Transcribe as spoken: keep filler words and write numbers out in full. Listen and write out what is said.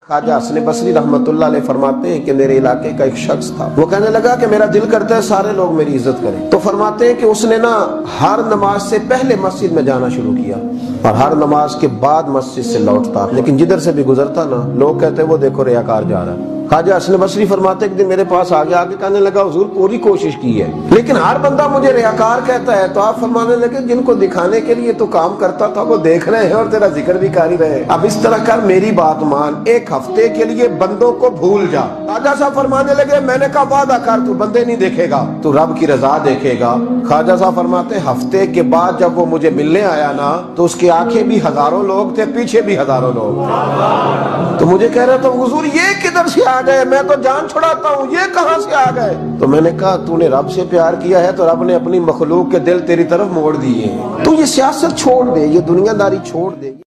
ख्वाजा हसन बसरी रहमतुल्लाह अलैह फरमाते हैं कि मेरे इलाके का एक शख्स था, वो कहने लगा कि मेरा दिल करता है सारे लोग मेरी इज्जत करें। तो फरमाते हैं कि उसने ना हर नमाज से पहले मस्जिद में जाना शुरू किया और हर नमाज के बाद मस्जिद से लौटता, लेकिन जिधर से भी गुजरता ना लोग कहते वो देखो रियाकार जा रहा है। ख्वाजा हसन बसरी फरमाते एक दिन मेरे पास आगे आके कहने लगा हुजूर पूरी कोशिश की है लेकिन हर बंदा मुझे रियाकार कहता है। तो आप फरमाने लगे जिनको दिखाने के लिए तो काम करता था वो देख रहे हैं और तेरा जिक्र भी कर ही रहे। अब इस तरह कर, मेरी बात मान, एक हफ्ते के लिए बंदों को भूल जा। ख्वाजा साहब फरमाने लगे मैंने कहा वादा कर तू बंदे नहीं देखेगा, तू रब की रजा देखेगा। ख्वाजा साहब फरमाते हफ्ते के बाद जब वो मुझे मिलने आया ना तो उसकी आंखें भी हजारों लोग थे, पीछे भी हजारों लोग। तो मुझे कह रहा था हुजूर ये किधर से आ गए, मैं तो जान छुड़ाता हूँ, ये कहाँ से आ गए? तो मैंने कहा तूने रब से प्यार किया है तो रब ने अपनी मखलूक के दिल तेरी तरफ मोड़ दिए। तू ये सियासत छोड़ दे, ये दुनियादारी छोड़ दे।